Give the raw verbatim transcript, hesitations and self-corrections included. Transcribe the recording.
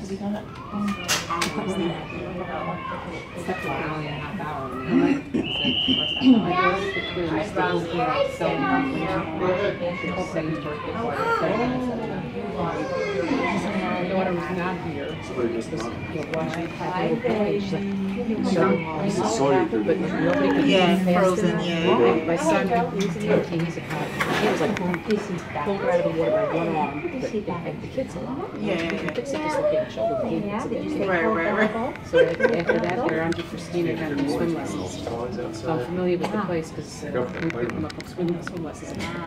Except for an hour and a half hour. My daughter's between staying here at seven My daughter was not here. But nobody could yeah, frozen, yeah. My son, he's he's a cop. He was like pulled her out of the water by one arm. But the kids a lot. Yeah. Fix it dislocated shoulder. Right, right, right. So after that, they're on to Christina down to swim lessons. So I'm familiar with the place because uh, we pick them up on swim, swim lessons.